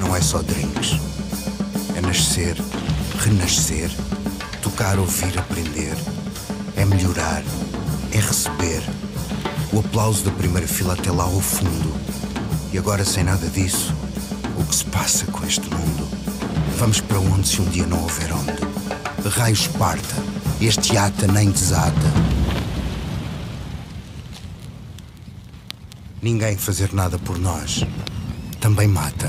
não é só drinks. É nascer, renascer, tocar, ouvir, aprender. É melhorar, é receber. O aplauso da primeira fila até lá ao fundo. E agora, sem nada disso, o que se passa com este mundo? Vamos para onde se um dia não houver onde? Raio Esparta, este ata nem desata. Ninguém fazer nada por nós também mata.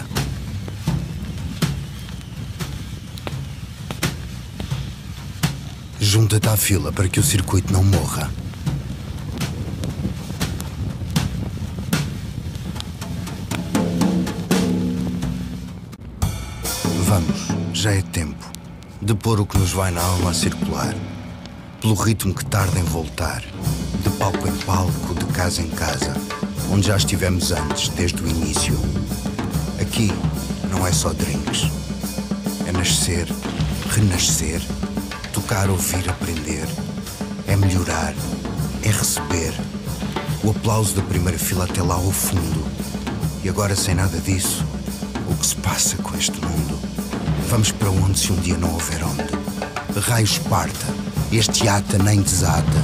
Junta-te à fila para que o circuito não morra. Vamos, já é tempo de pôr o que nos vai na alma a circular, pelo ritmo que tarda em voltar, de palco em palco, de casa em casa, onde já estivemos antes, desde o início. Aqui não é só drinks. É nascer, renascer, tocar, ouvir, aprender. É melhorar, é receber. O aplauso da primeira fila até lá ao fundo. E agora, sem nada disso, o que se passa com este mundo? Vamos para onde se um dia não houver onde? Raio Esparta, este ata nem desata.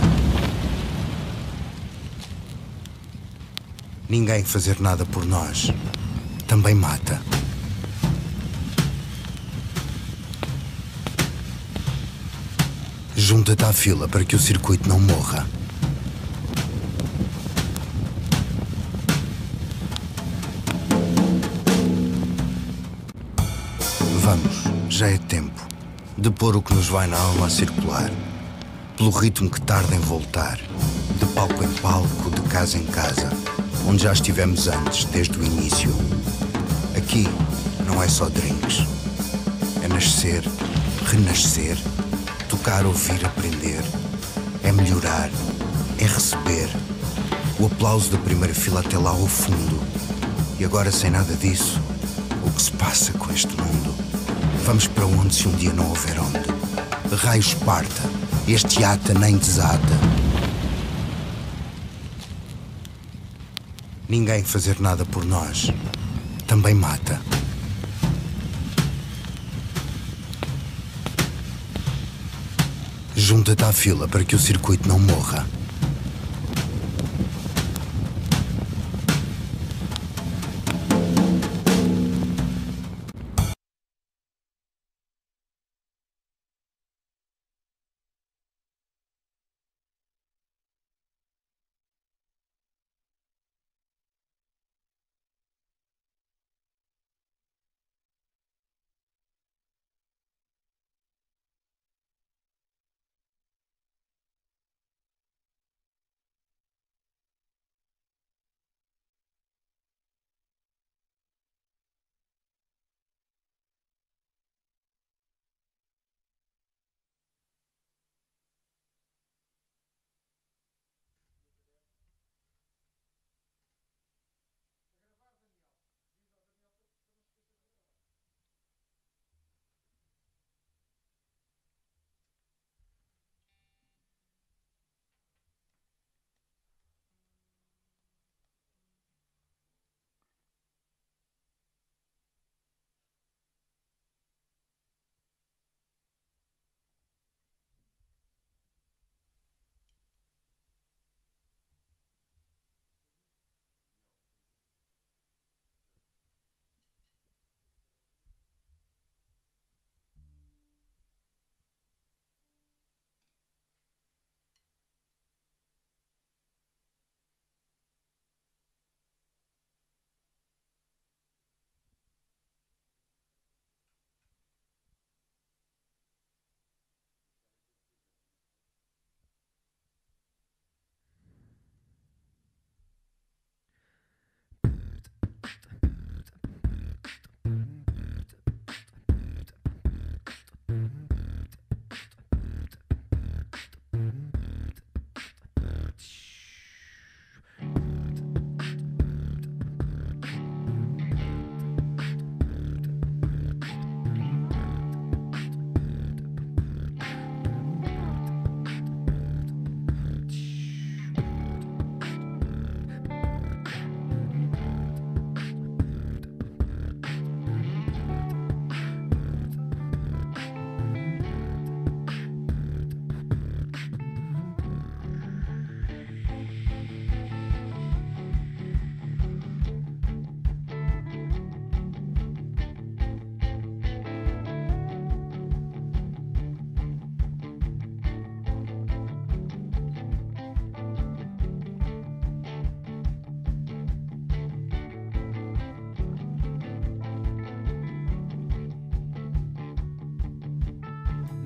Ninguém fazer nada por nós também mata. Junta-te à fila para que o circuito não morra. Vamos, já é tempo de pôr o que nos vai na alma a circular, pelo ritmo que tarda em voltar, de palco em palco, de casa em casa, onde já estivemos antes, desde o início. Aqui não é só drinks. É nascer, renascer, tocar, ouvir, aprender. É melhorar, é receber. O aplauso da primeira fila até lá ao fundo. E agora, sem nada disso, o que se passa com este mundo? Vamos para onde se um dia não houver onde? Raio Esparta, este ata nem desata. Ninguém fazer nada por nós também mata. Junta-te à fila para que o circuito não morra.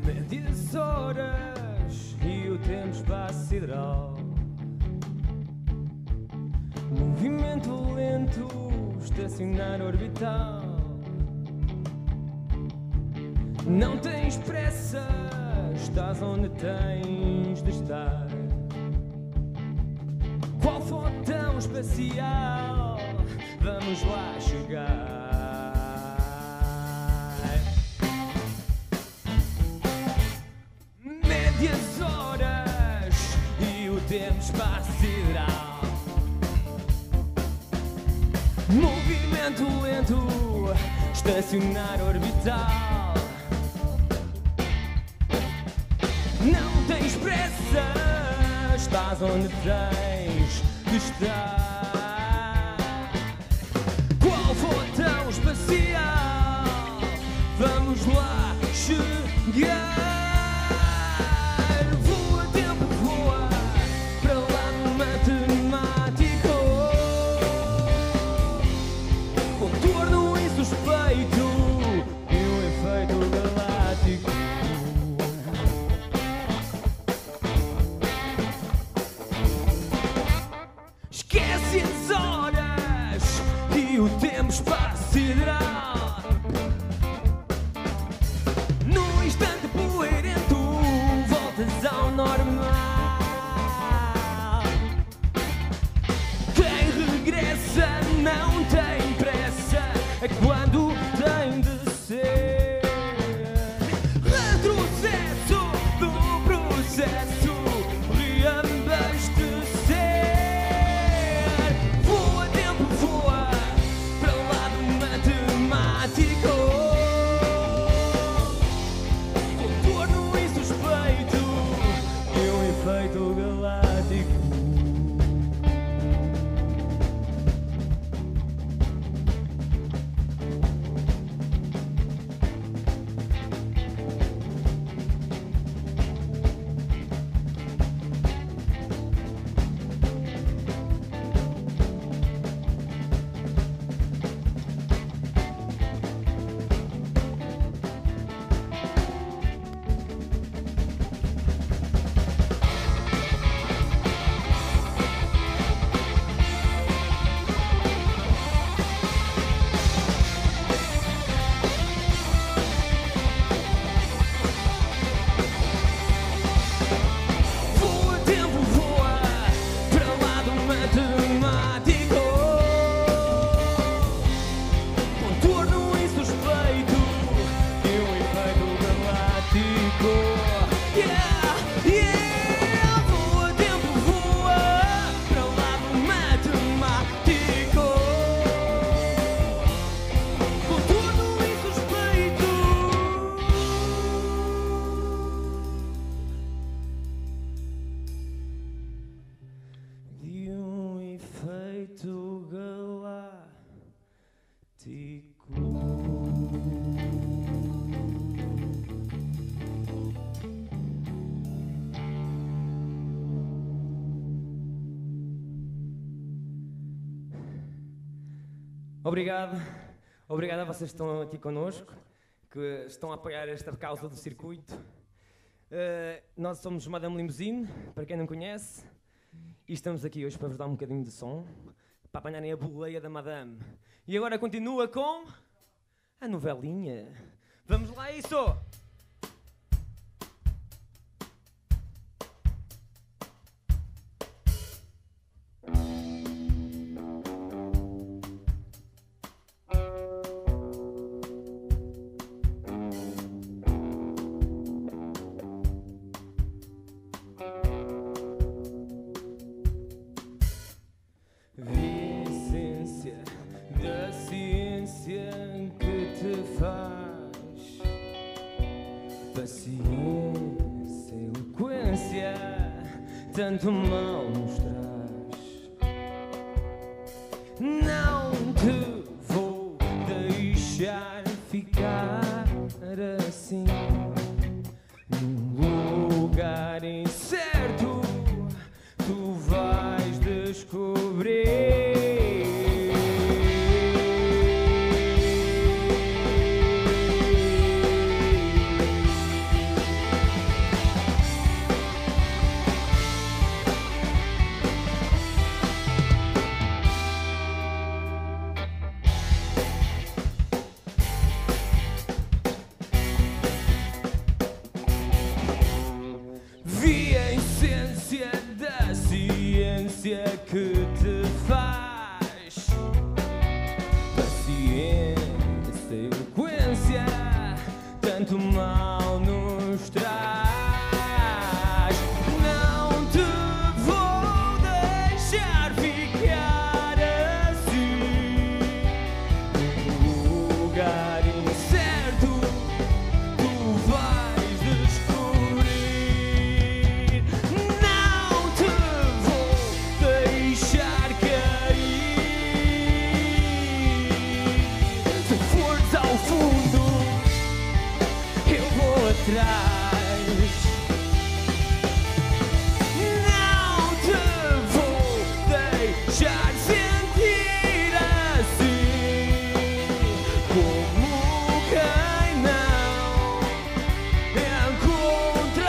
Médias horas e o tempo espaço sideral. Movimento lento, estacionar orbital. Não tens pressa, estás onde tens de estar. Qual fotão espacial, vamos lá chegar. Médias horas e o tempo espaço sideral. Movimento lento, estacionar orbital. Não tens pressa, estás onde tens de estar. Qual fotão espacial, vamos lá chegar. Voa, tempo voa, para lá no matemático. Contorno insuspeito e o efeito galáctico. Esquece as horas e o tempo espaço sideral. Num instante poeirento voltas ao normal. Quem regressa não tem pressa, é quando tem de ser. Retrocesso do processo, reabastecer. Voa, tempo voa, para lá do matemático. Contorno insuspeito e um efeito galáctico. Voa, tempo voa, para lá do matemático. Contorno insuspeito e um efeito galáctico. Yeah, yeah. Voa, tempo voa, para lá do matemático. Contorno insuspeito de um efeito galáctico. Obrigado, obrigado a vocês que estão aqui connosco, que estão a apoiar esta causa do circuito. Nós somos Madame Limousine, para quem não conhece, e estamos aqui hoje para vos dar um bocadinho de som, para apanharem a boleia da Madame. E agora continua com a novelinha. Vamos lá, isso! Vicência da ciência que te faz paciência, eloquência, tanto mal nos traz. Não te vou deixar ficar assim num lugar incerto. Tu vais descobrir. tanto mal nos traz. Não te vou deixar ficar assim, num lugar incerto. Tu vais descobrir. Não te vou deixar cair. Se fores ao fundo, eu vou atrás. Não te vou deixar sentir assim, como quem não encontra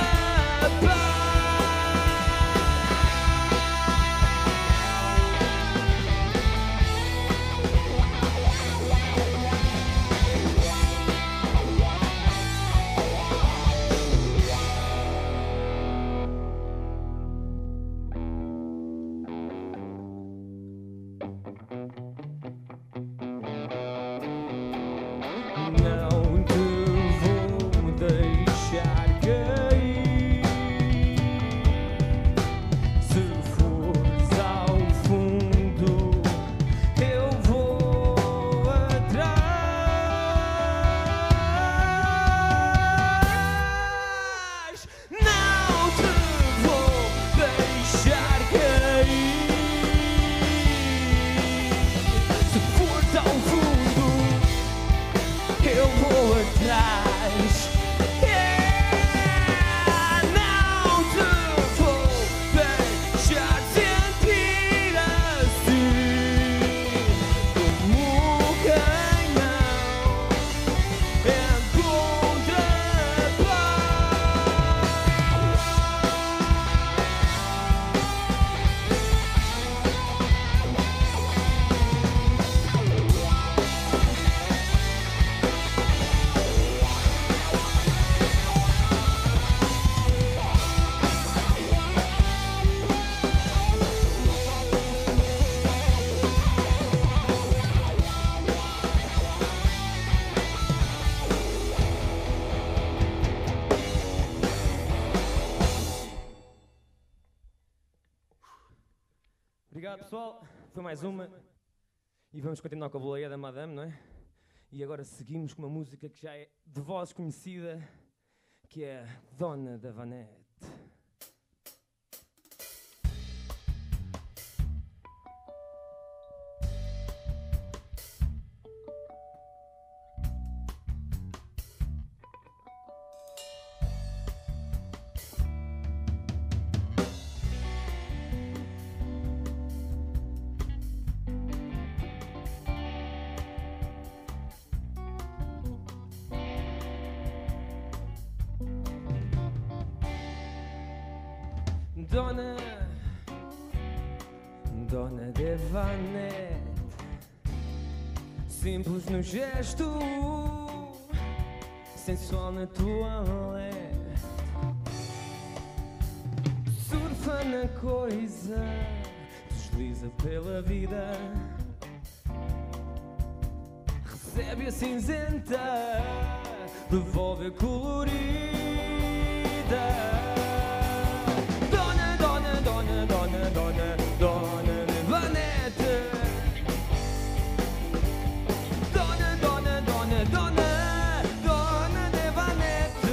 não te vou deixar cair. Se fores ao fundo, eu vou atrás. Não te vou deixar cair. Se fores ao fundo, eu vou atrás. Não te vou deixar sentir assim, como quem não encontra Obrigado, pessoal. Foi mais uma. E vamos continuar com a boleia da Madame, não é? E agora seguimos com uma música que já é de voz conhecida, que é Dona da Vanette. Dona de Vanette, simples no gesto, sensual na toalete, surfa na coisa, desliza pela vida, recebe a cinzenta, devolve a colorida. Dona de Vanette. Dona de Vanette.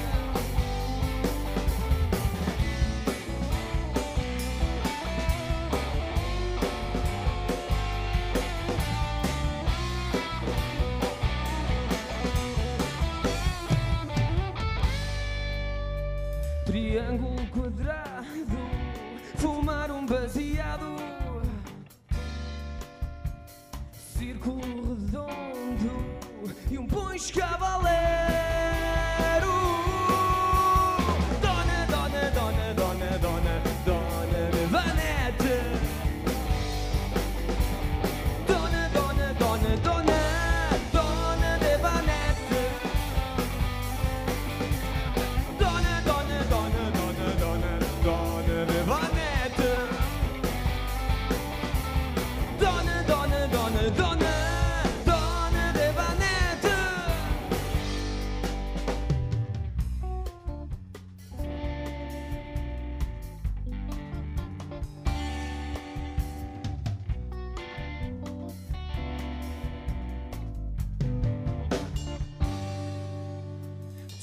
Triângulo quadrado, fumar um baseado, círculo redondo e um punch cavaleiro. Dona de Vanette. Dona de Vanette. Dona de Vanette. Dona de Vanette.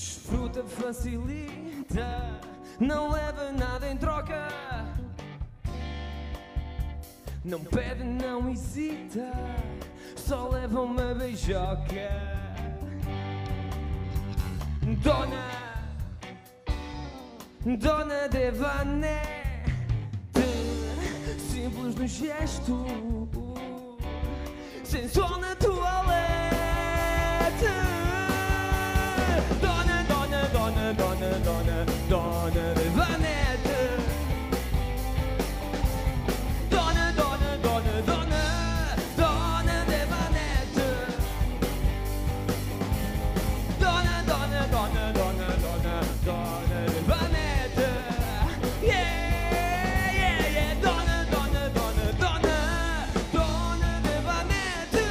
Desfruta, facilita, não leva nada em troca. Não pede, não hesita, só leva uma beijoca. Dona Devanete, simples no gesto, sensual na toalete. Dona Devanete, Dona Devanete, Dona Devanete, yeah, Dona Devanete.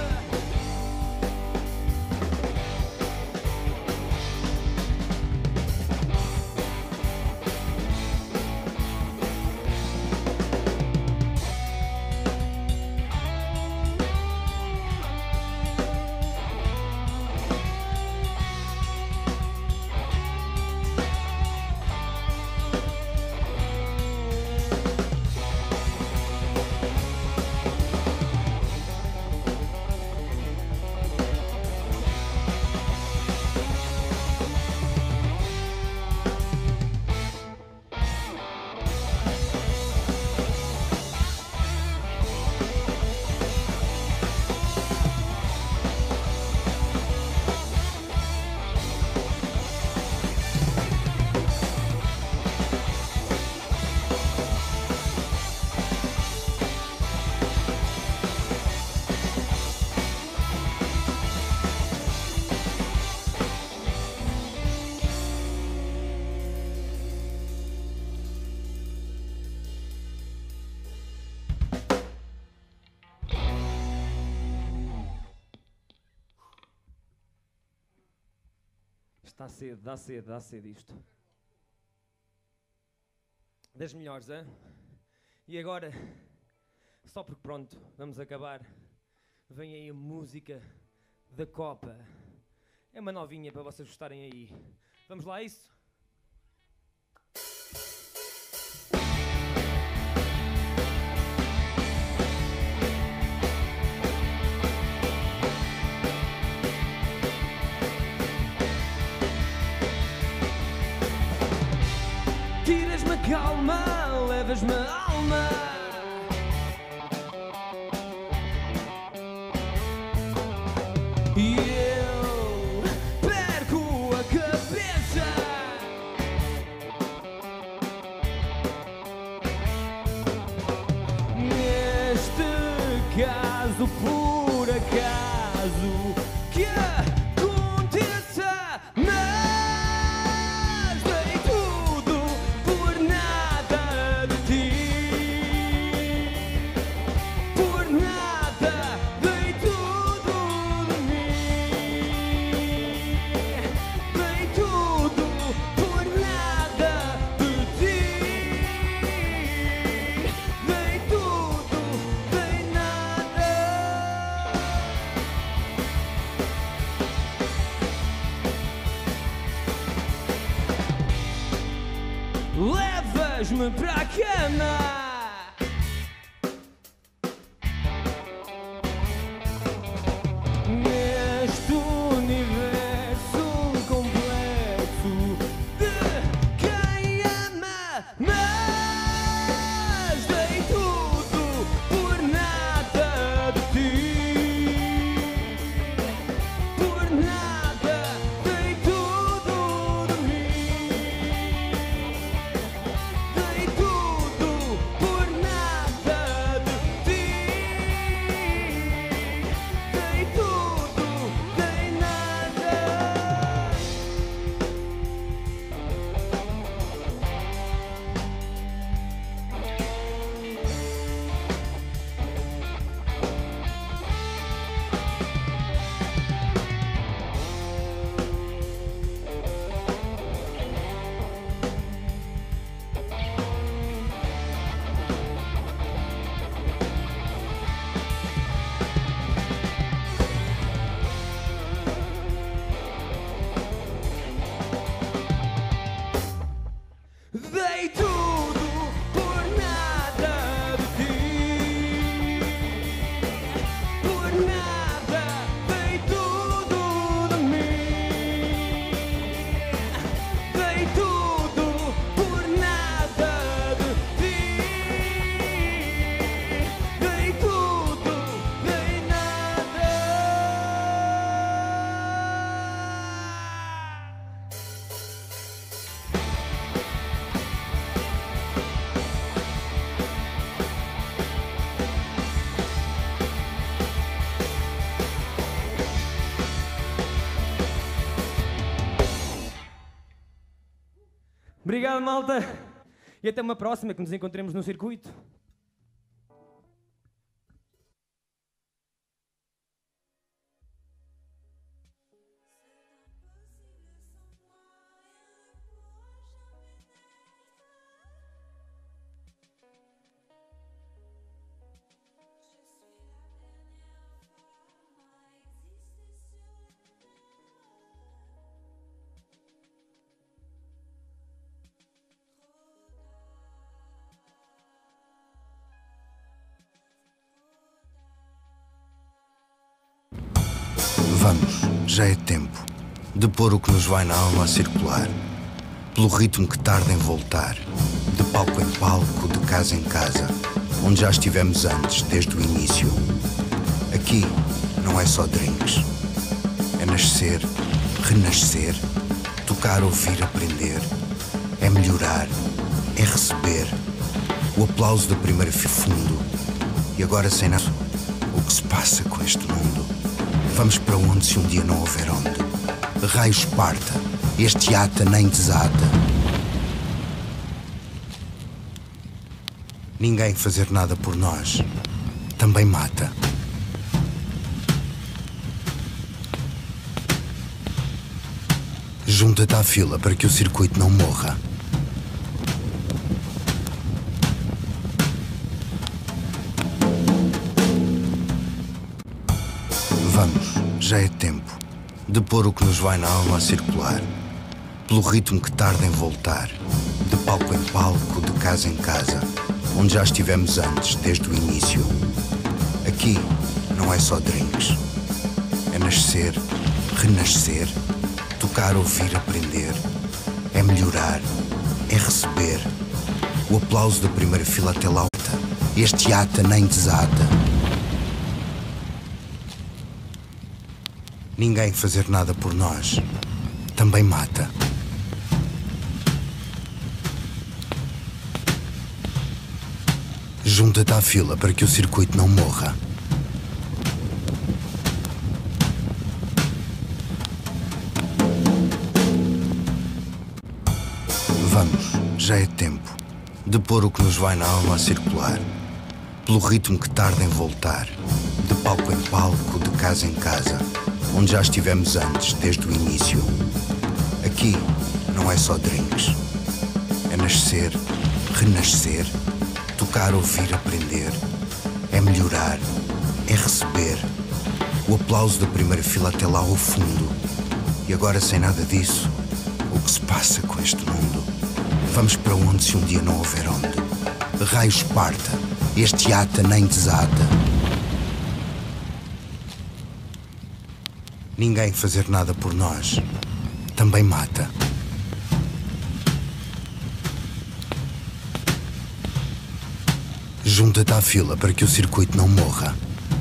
Está cedo, dá cedo isto. Das melhores, hein? E agora, só porque pronto, vamos acabar, vem aí a música da Copa. É uma novinha para vocês gostarem aí. Vamos lá a isso? Tiras-me a calma, levas-me a alma. E eu perco a cabeça. Neste caso, por acaso, que aconteça, mas dei tudo por nada de ti. Por nada dei tudo de mim. Dei tudo por nada de ti. Dei tudo, dei nada. Levas-me para a cama. Neste universo complexo de quem ama, mas dei tudo por nada de ti. Por nada dei tudo de mim. Dei tudo por Obrigado, malta. E até uma próxima, que nos encontremos no circuito. Vamos, já é tempo de pôr o que nos vai na alma a circular, pelo ritmo que tarda em voltar, de palco em palco, de casa em casa, onde já estivemos antes, desde o início. Aqui não é só drinks, é nascer, renascer, tocar, ouvir, aprender, é melhorar, é receber o aplauso da primeira fundo. E agora sem nada, o que se passa com este mundo? Vamos para onde se um dia não houver onde? Raio esparta, este ata nem desata. Ninguém fazer nada por nós também mata. Junta-te à fila para que o circuito não morra. Vamos, já é tempo de pôr o que nos vai na alma a circular, pelo ritmo que tarda em voltar, de palco em palco, de casa em casa, onde já estivemos antes, desde o início. Aqui não é só drinks, é nascer, renascer, tocar, ouvir, aprender, é melhorar, é receber o aplauso da primeira fila até lá. Este ata nem desata. Ninguém fazer nada por nós também mata. Junta-te à fila para que o circuito não morra. Vamos, já é tempo de pôr o que nos vai na alma a circular, pelo ritmo que tarda em voltar, de palco em palco, de casa em casa, onde já estivemos antes, desde o início. Aqui não é só drinks, é nascer, renascer, tocar, ouvir, aprender, é melhorar, é receber o aplauso da primeira fila até lá ao fundo. E agora sem nada disso, o que se passa com este mundo? Vamos para onde se um dia não houver onde? Raio esparta, este ata nem desata. Ninguém fazer nada por nós também mata. Junta-te à fila para que o circuito não morra.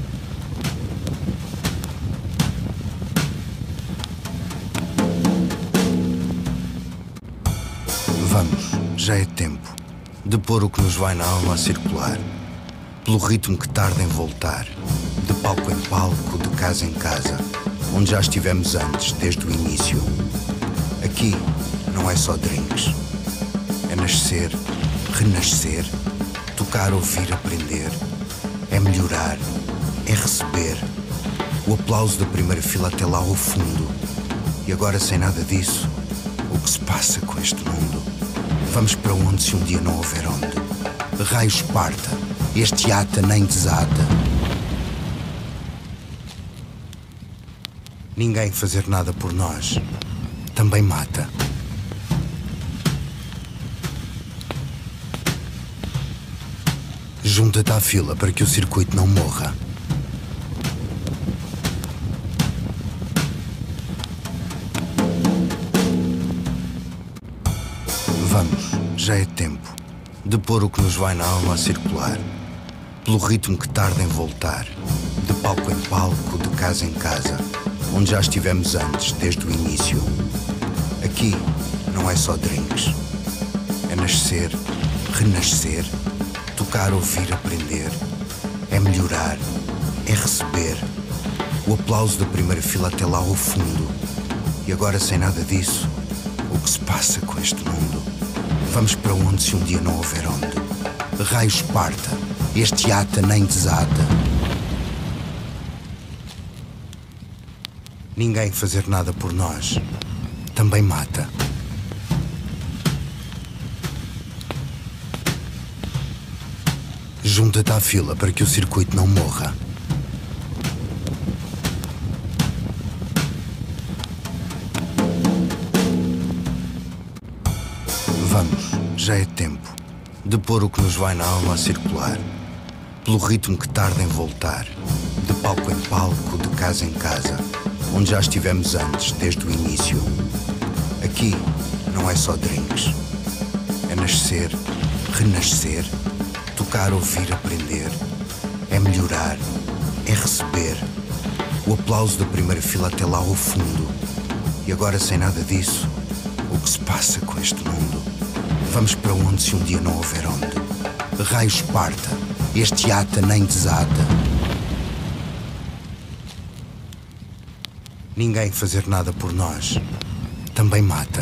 Vamos, já é tempo de pôr o que nos vai na alma a circular, pelo ritmo que tarda em voltar, de palco em palco, de casa em casa, onde já estivemos antes, desde o início. Aqui não é só drinks, é nascer, renascer, tocar, ouvir, aprender, é melhorar, é receber o aplauso da primeira fila até lá ao fundo. E agora sem nada disso, o que se passa com este mundo? Vamos para onde se um dia não houver onde? Raio esparta, este ata nem desata. Ninguém fazer nada por nós também mata. Junta-te à fila para que o circuito não morra. Vamos, já é tempo de pôr o que nos vai na alma a circular, pelo ritmo que tarda em voltar, de palco em palco, de casa em casa, onde já estivemos antes, desde o início. Aqui não é só drinks, é nascer, renascer, tocar, ouvir, aprender, é melhorar, é receber o aplauso da primeira fila até lá ao fundo. E agora sem nada disso, o que se passa com este mundo? Vamos para onde se um dia não houver onde? Raio Esparta, este ata nem desata. Ninguém fazer nada por nós também mata. Junta-te à fila para que o circuito não morra. Vamos, já é tempo de pôr o que nos vai na alma a circular, pelo ritmo que tarda em voltar, de palco em palco, de casa em casa, onde já estivemos antes, desde o início. Aqui não é só drinks, é nascer, renascer, tocar, ouvir, aprender, é melhorar, é receber, o aplauso da primeira fila até lá ao fundo. E agora, sem nada disso, o que se passa com este mundo? Vamos para onde se um dia não houver onde? Raio Esparta, este ata nem desata. Ninguém fazer nada por nós também mata.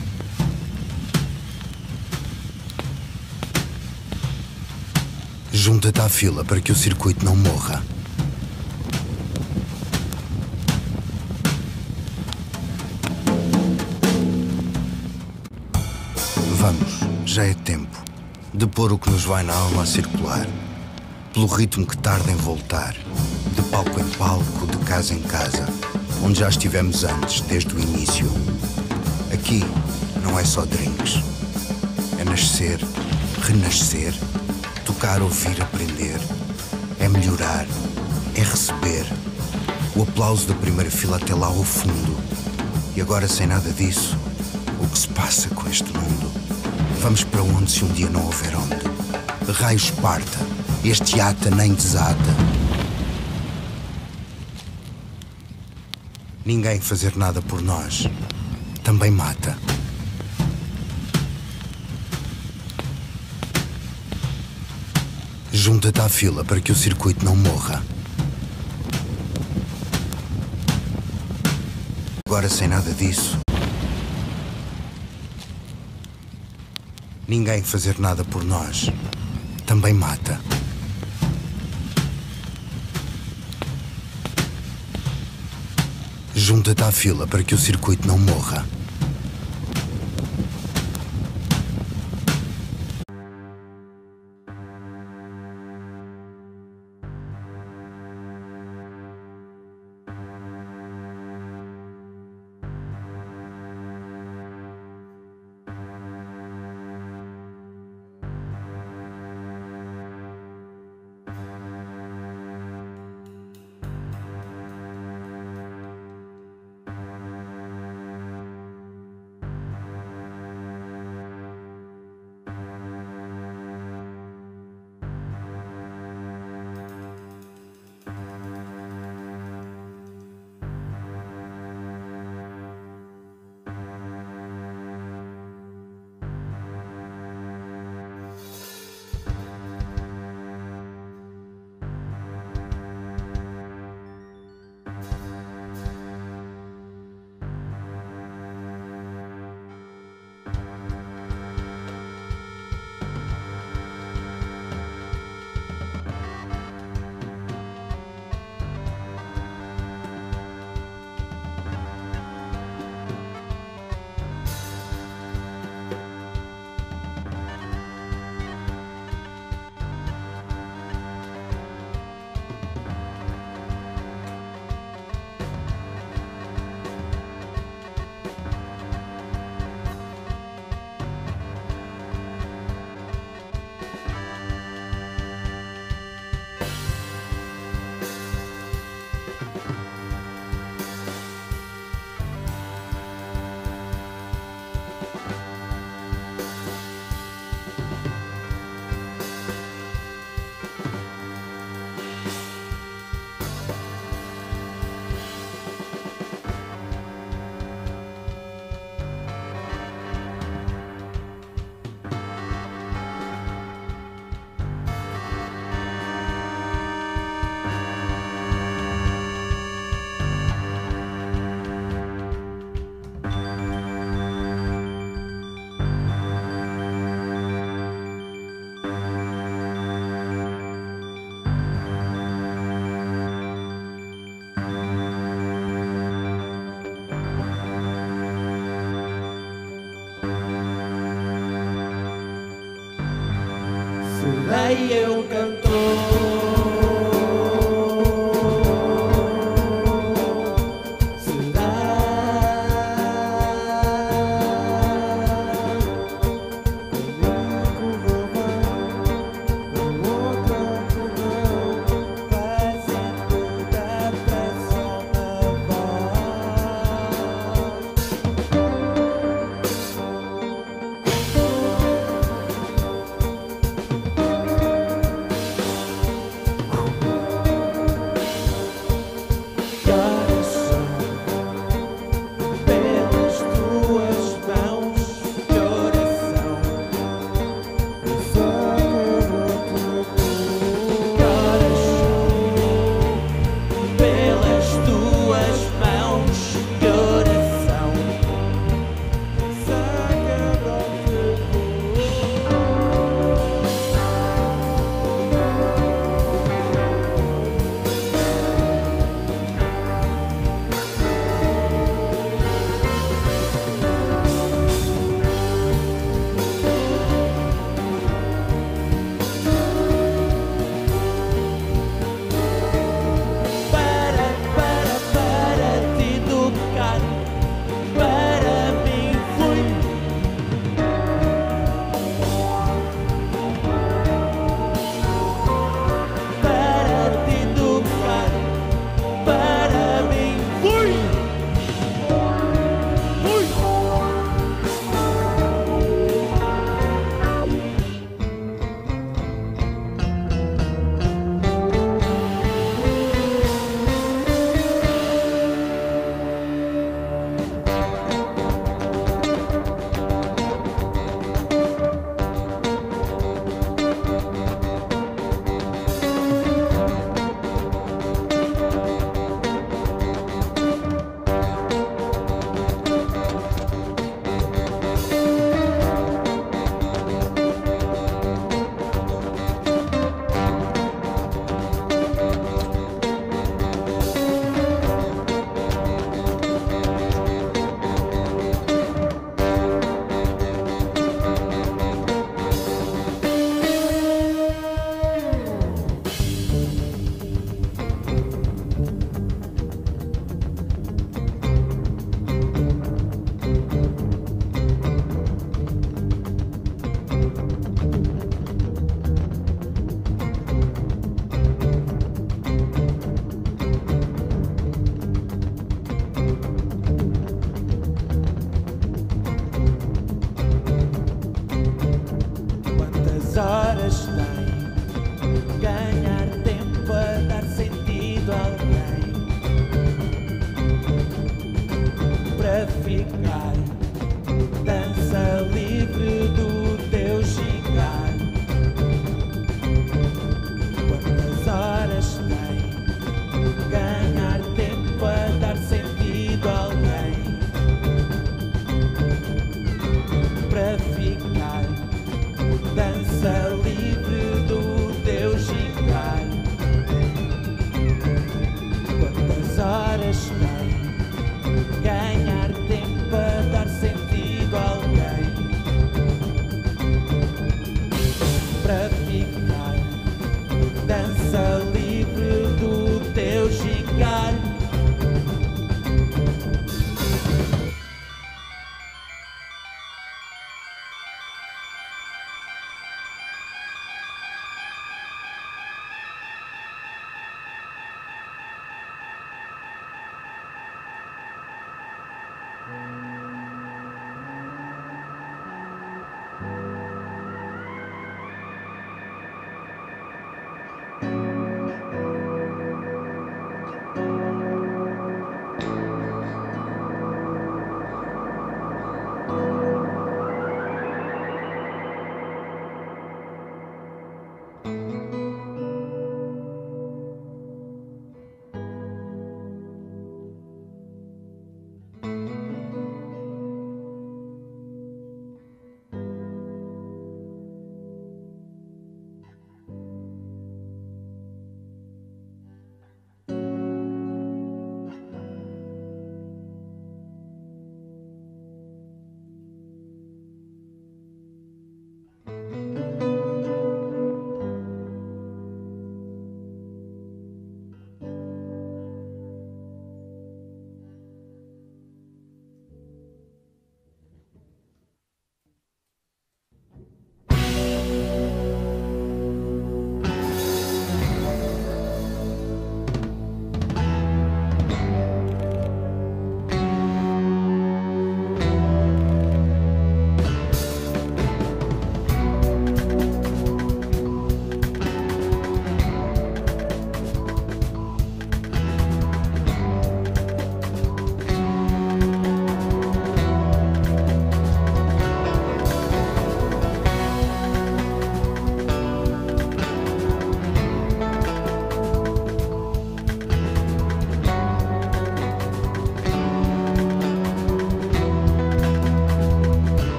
Junta-te à fila para que o circuito não morra. Vamos, já é tempo de pôr o que nos vai na alma a circular, pelo ritmo que tarda em voltar, de palco em palco, de casa em casa, onde já estivemos antes, desde o início. Aqui não é só drinks, é nascer, renascer, tocar, ouvir, aprender, é melhorar, é receber, o aplauso da primeira fila até lá ao fundo. E agora, sem nada disso, o que se passa com este mundo? Vamos para onde se um dia não houver onde? Raio Esparta, este ata nem desata. Ninguém fazer nada por nós também mata. Junta-te à fila para que o circuito não morra. Agora, sem nada disso, ninguém fazer nada por nós também mata. Junta-te à fila para que o circuito não morra. rei é o cantor.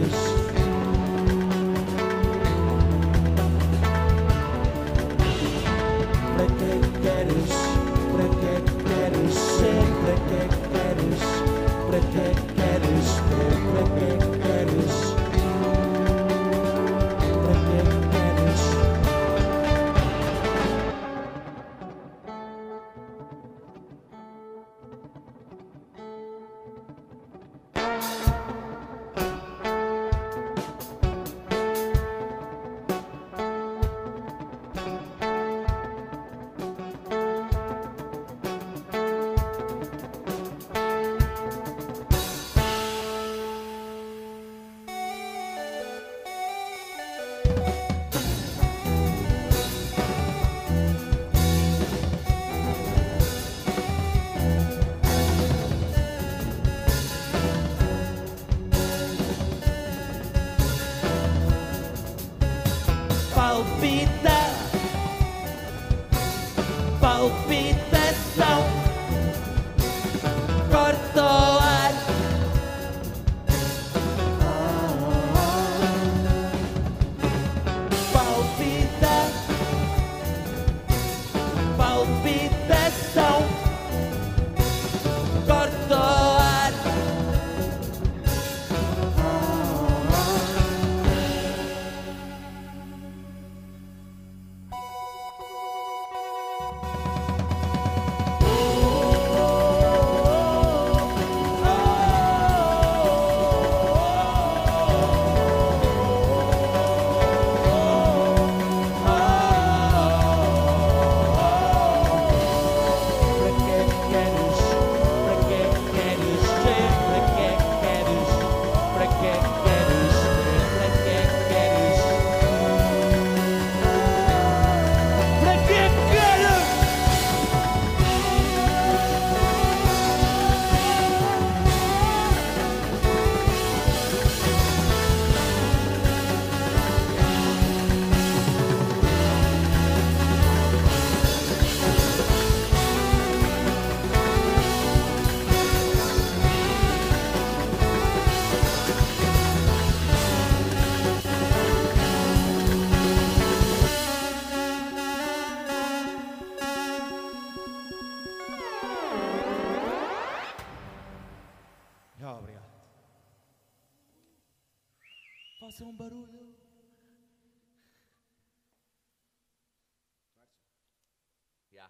Palpitação, corta o ar. Palpita, palpitação, corta o ar. Obrigado. Faça um barulho. Yeah.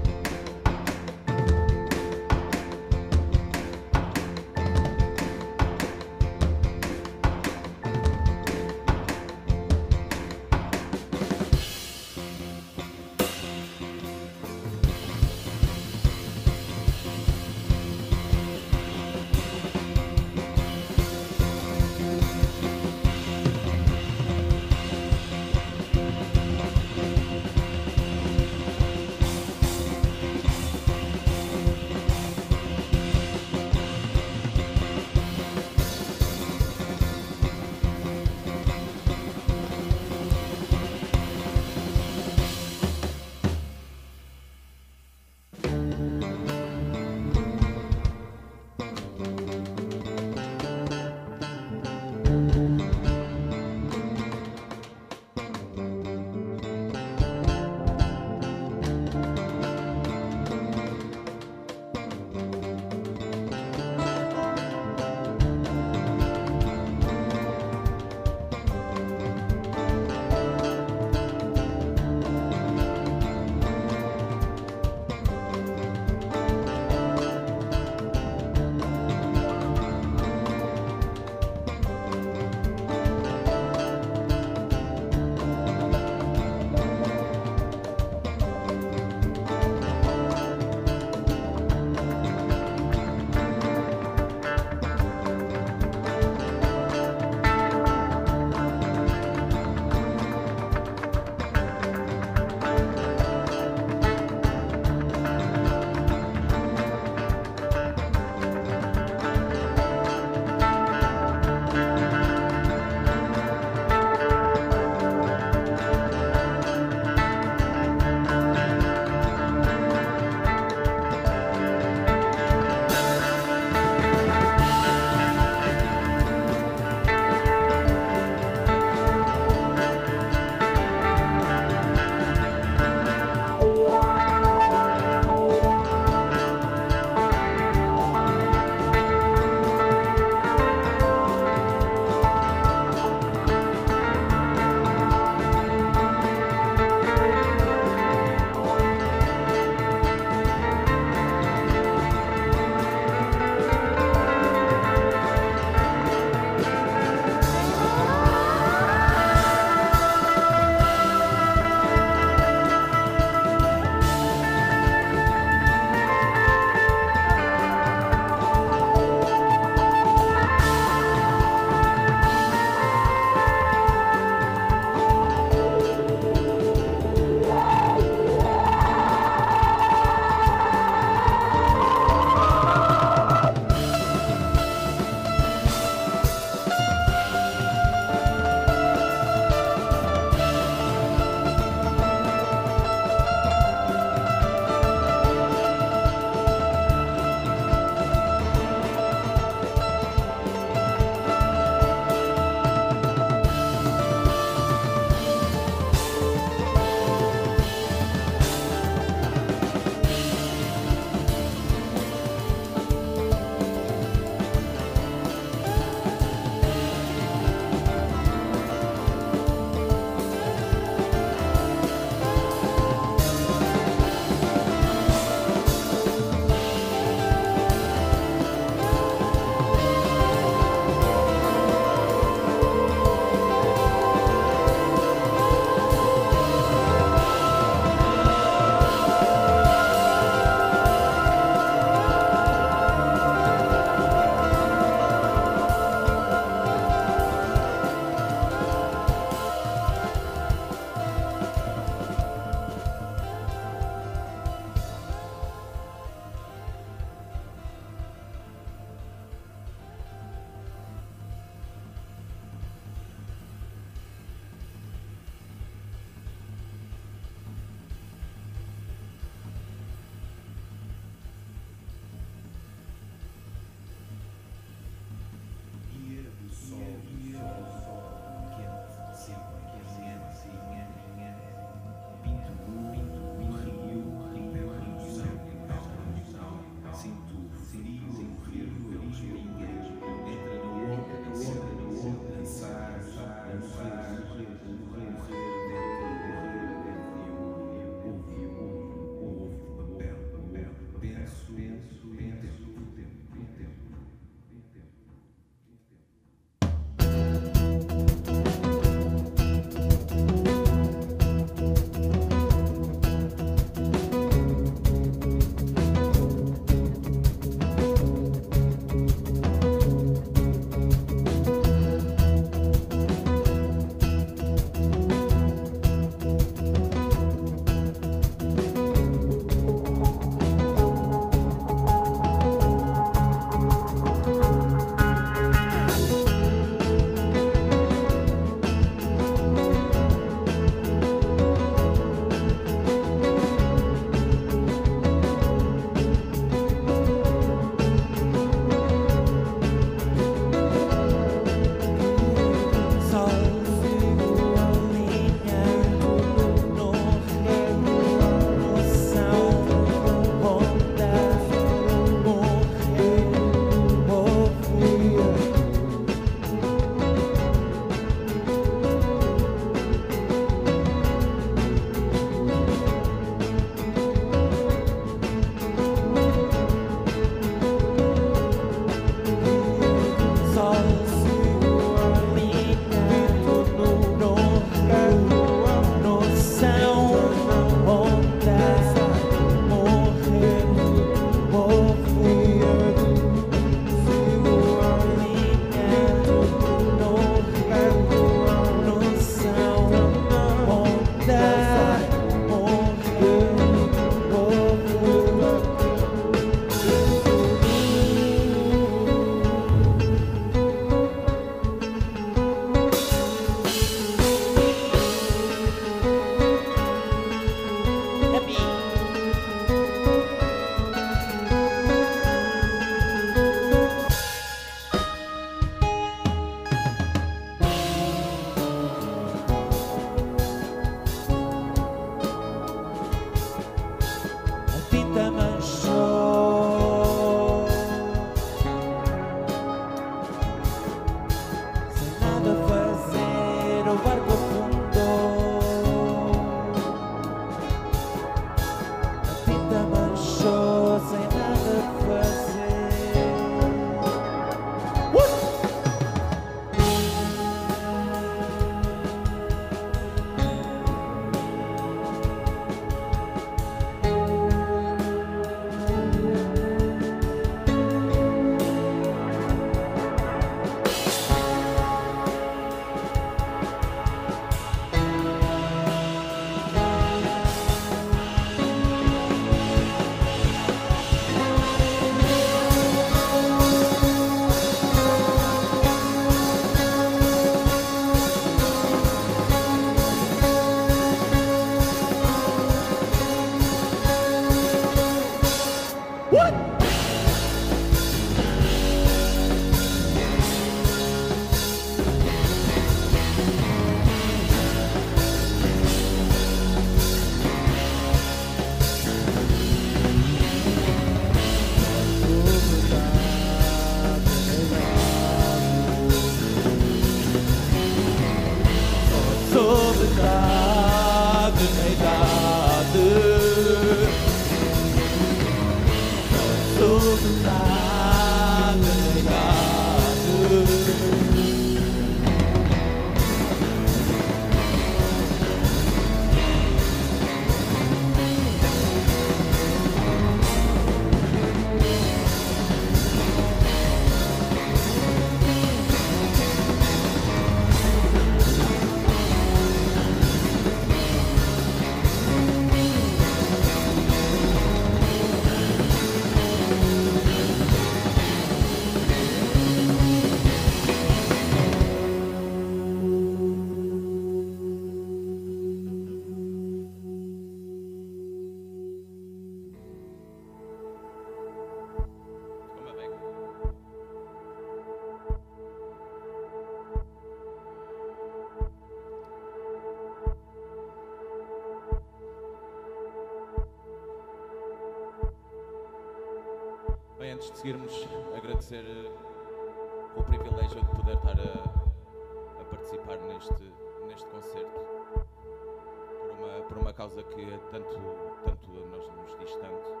Bem, antes de seguirmos, agradecer o privilégio de poder estar a participar neste concerto por uma causa que tanto a nós nos diz tanto.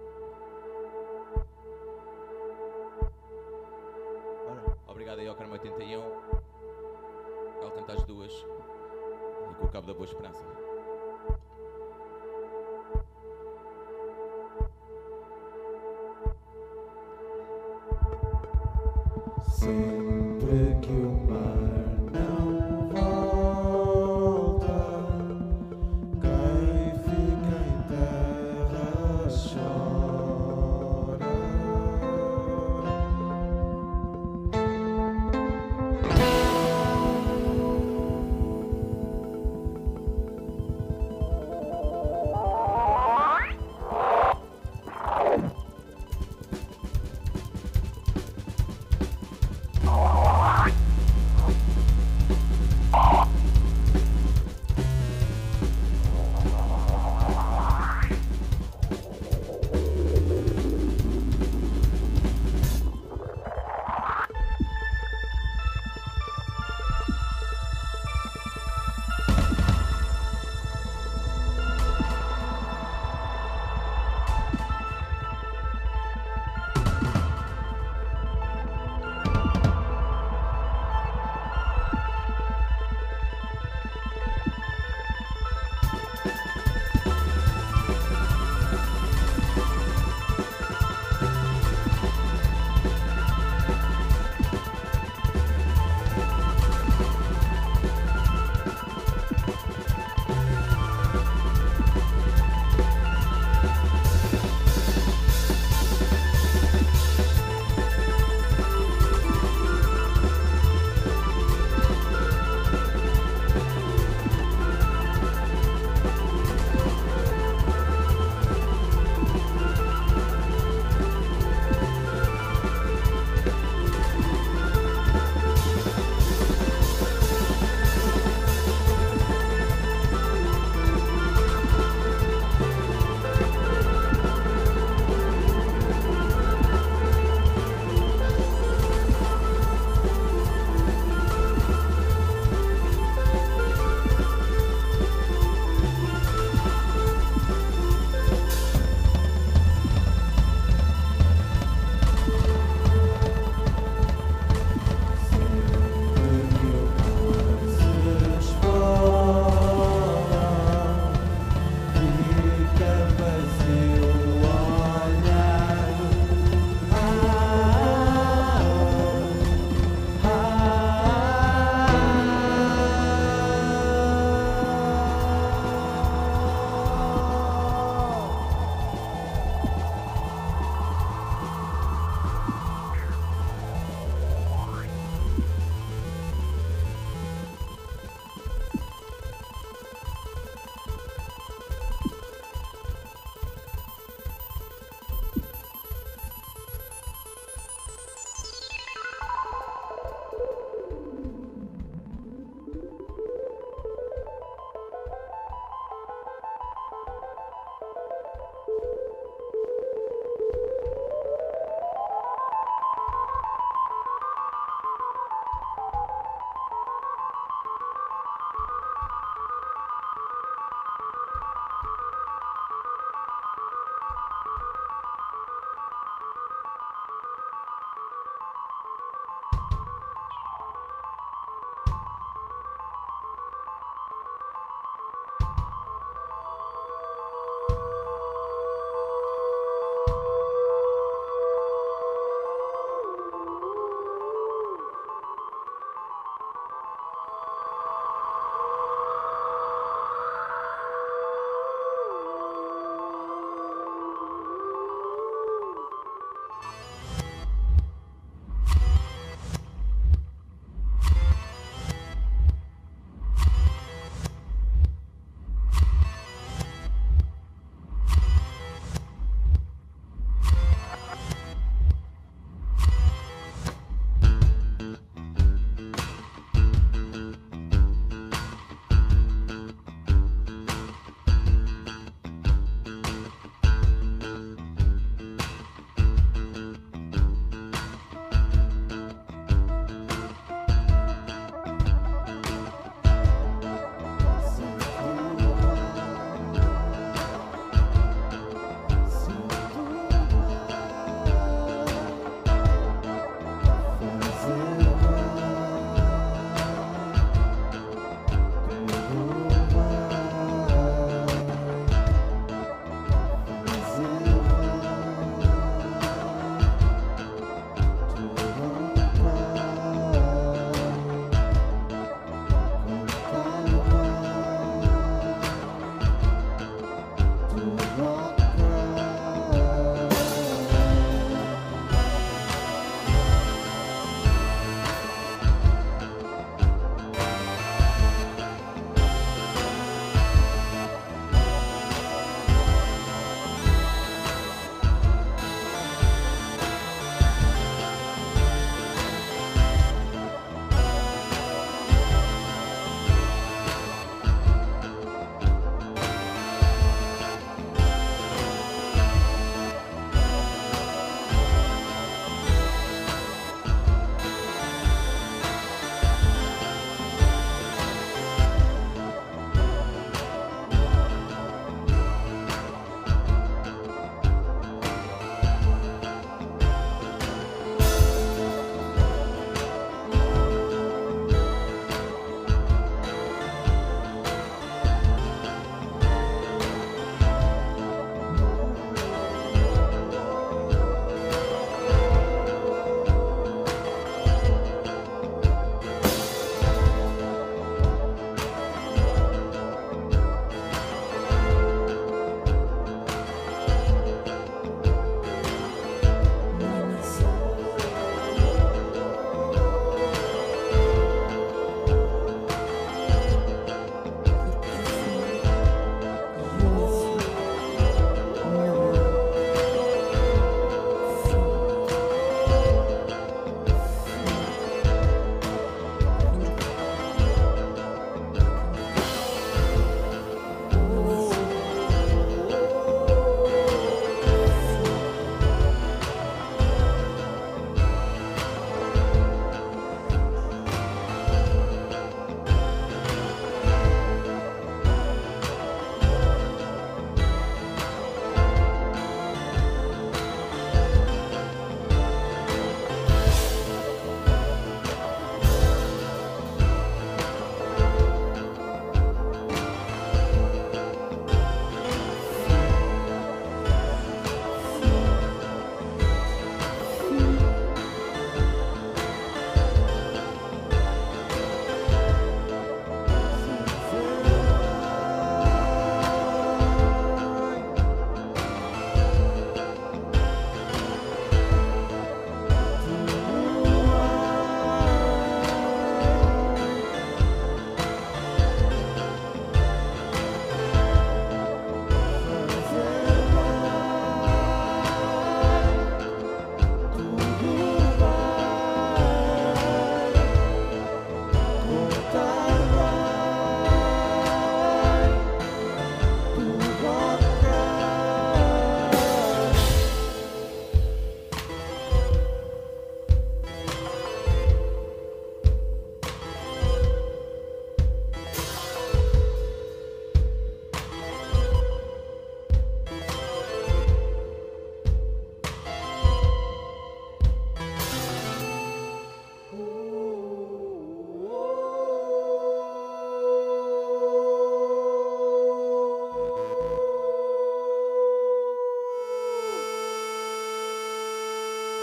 Obrigado aí ao Carmo 81, ao cantar as duas e com o Cabo da Boa Esperança. Sempre que o mar não volta, quem fica em terra chora.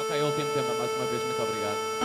Ok, é o último tema, mais uma vez, muito obrigado.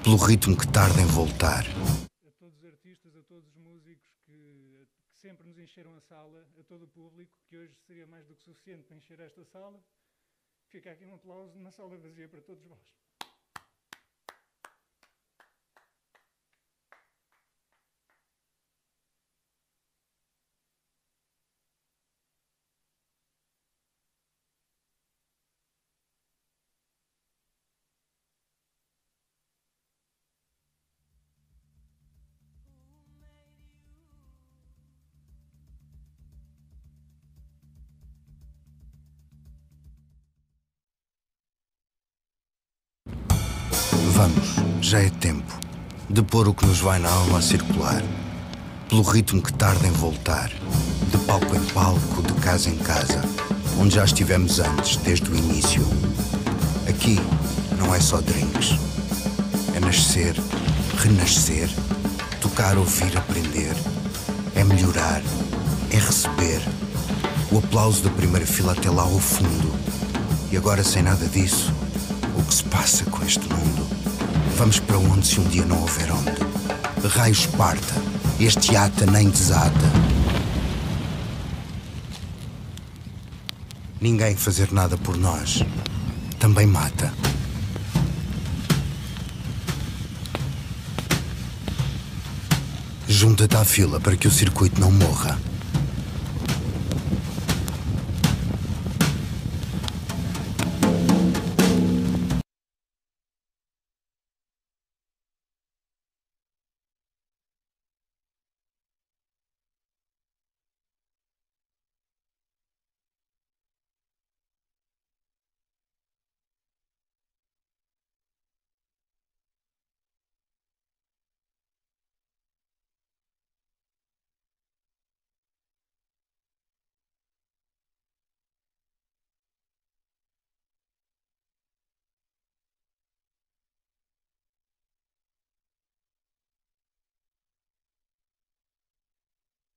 pelo ritmo que tarda em voltar. A todos os artistas, a todos os músicos que sempre nos encheram a sala, a todo o público, que hoje seria mais do que suficiente para encher esta sala. Fica aqui um aplauso na sala vazia para todos vós. Vamos, já é tempo de pôr o que nos vai na alma a circular, pelo ritmo que tarda em voltar, de palco em palco, de casa em casa, onde já estivemos antes, desde o início. Aqui não é só drinks, é nascer, renascer, tocar, ouvir, aprender, é melhorar, é receber, o aplauso da primeira fila até lá ao fundo. E agora, sem nada disso, o que se passa com este mundo? Vamos para onde se um dia não houver onde? Raios parta, este ata nem desata. Ninguém fazer nada por nós também mata. Junta-te à fila para que o circuito não morra.